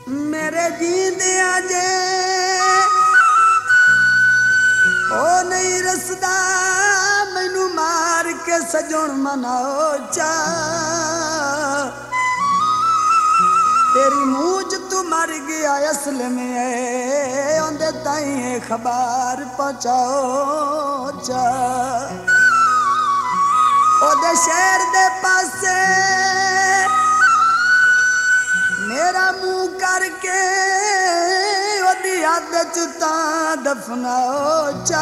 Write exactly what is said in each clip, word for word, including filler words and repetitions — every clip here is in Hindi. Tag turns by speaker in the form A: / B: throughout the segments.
A: मेरे जींदिया जे ओ नहीं रसदा मैनू मार के सजण मनाओ चा तेरी मूंज तू मर गया असल में है ओंदे ताई खबर पहुंचाओ चा ओदे शहर दे पासे मेरा मुंह करके ओदी याद चुता दफनाओ चा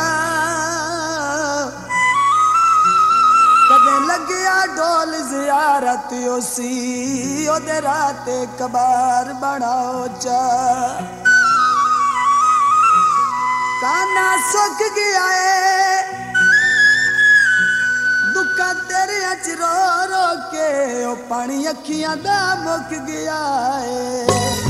A: कदे लगिया ढोल जियारत उसी ओदे रात कबार बनाओ चा काना सुख गया है दुखा तेरे अच रो रो के ओ पानी अखियां दा मुक गया है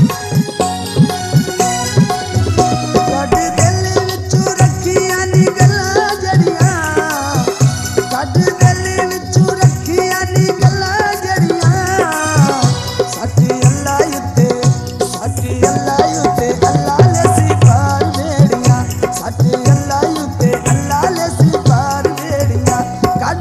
A: कद दिल विच रखियां नी गल्लां जड़ियां कद दिल विच रखियां नी गल्लां जड़ियां सच्ची अल्लाह युते सच्ची अल्लाह युते अल्लाह ले सी पार वेड़ियां सच्ची अल्लाह युते अल्लाह ले सी पार वेड़ियां कद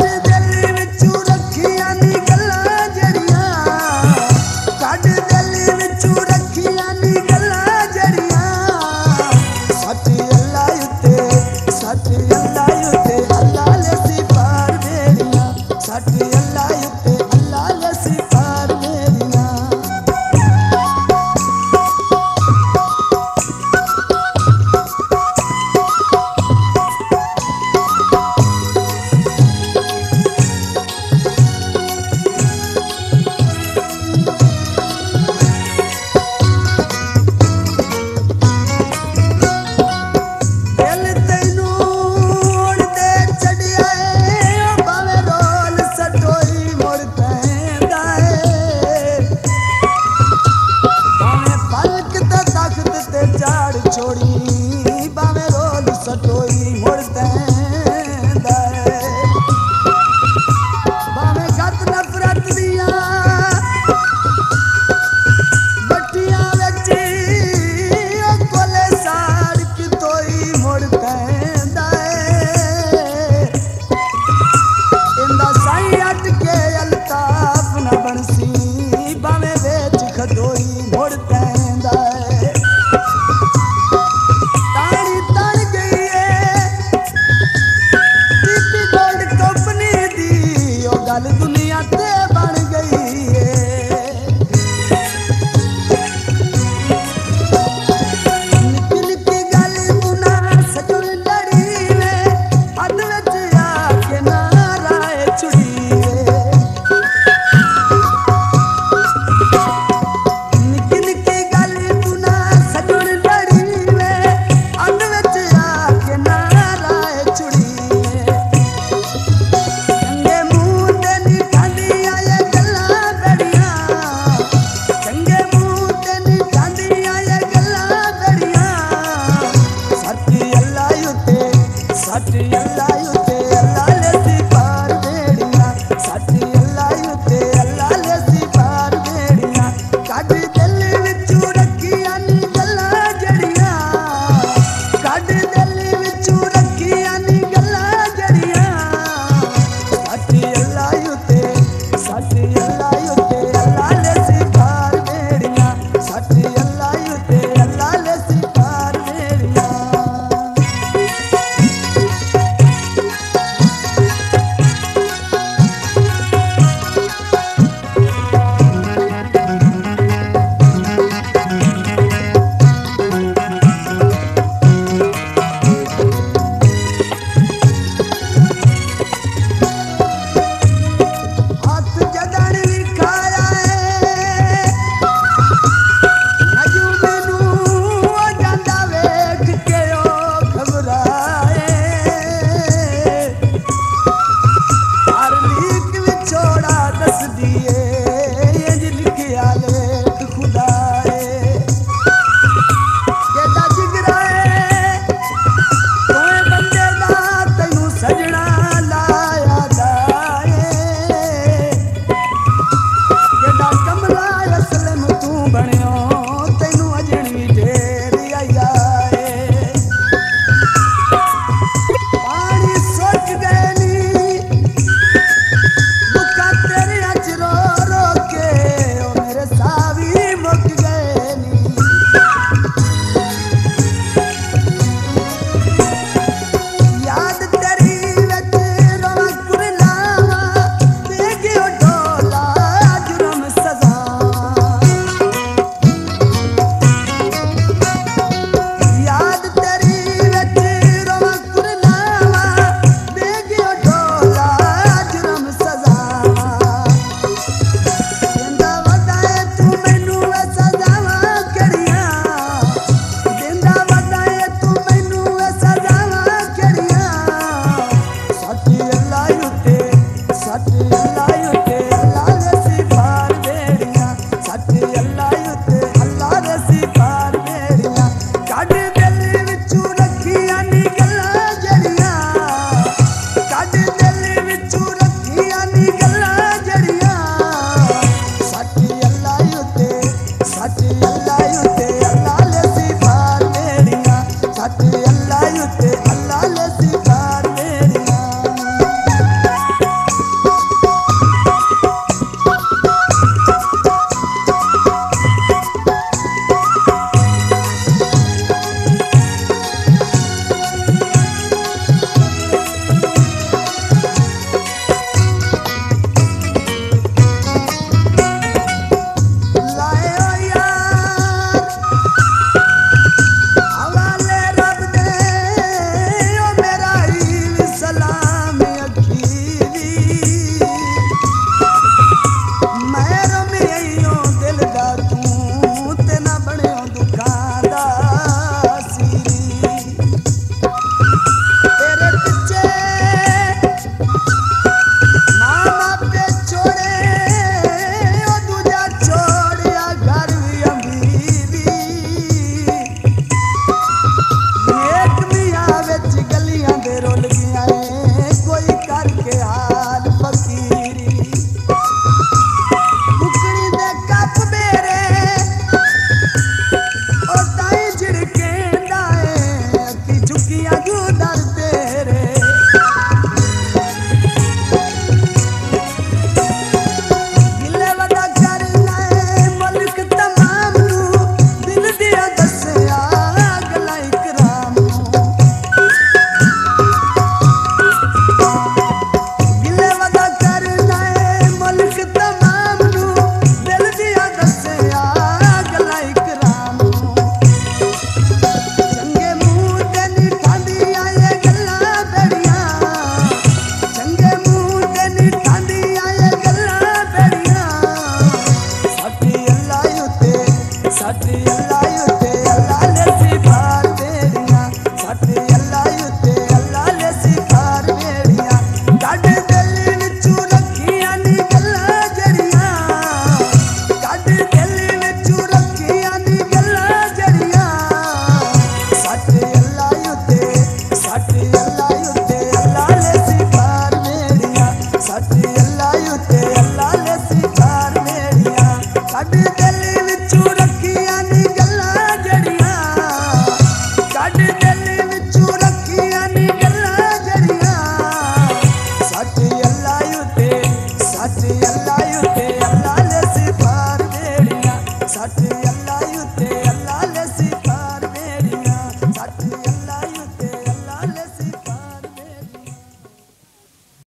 A: बनयो तेनू साडी अल्लाह